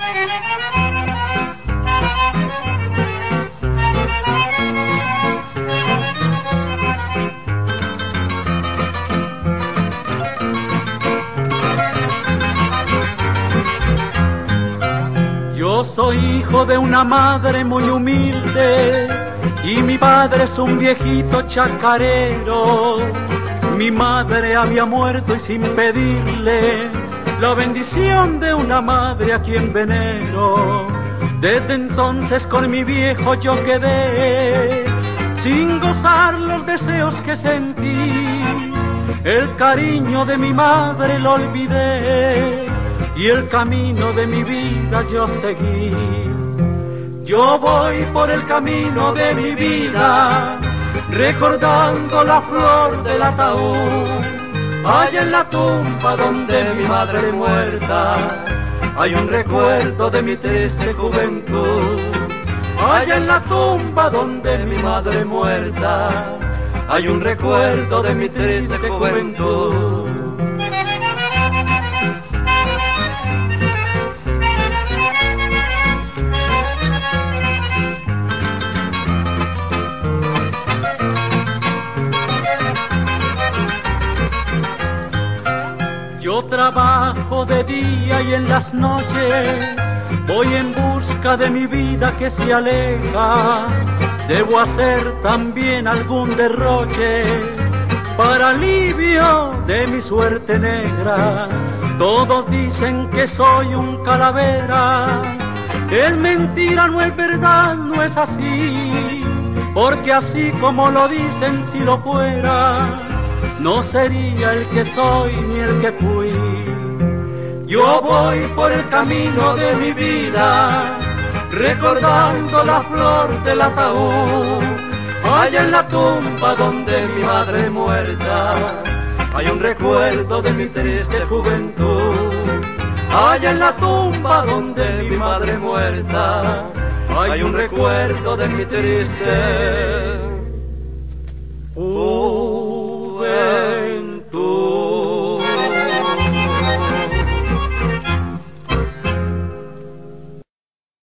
Yo soy hijo de una madre muy humilde y mi padre es un viejito chacarero. Mi madre había muerto y sin pedirle la bendición de una madre a quien venero. Desde entonces con mi viejo yo quedé sin gozar los deseos que sentí. El cariño de mi madre lo olvidé y el camino de mi vida yo seguí. Yo voy por el camino de mi vida, recordando la flor del ataúd. Allá en la tumba donde mi madre muerta, hay un recuerdo de mi triste juventud. Allá en la tumba donde mi madre muerta, hay un recuerdo de mi triste juventud. Yo trabajo de día y en las noches voy en busca de mi vida que se aleja. Debo hacer también algún derroche para alivio de mi suerte negra. Todos dicen que soy un calavera, es mentira, no es verdad, no es así, porque así como lo dicen si lo fuera, no sería el que soy ni el que fui. Yo voy por el camino de mi vida, recordando la flor del ataúd. Allá en la tumba donde mi madre muerta, hay un recuerdo de mi triste juventud. Allá en la tumba donde mi madre muerta, hay un recuerdo de mi triste juventud.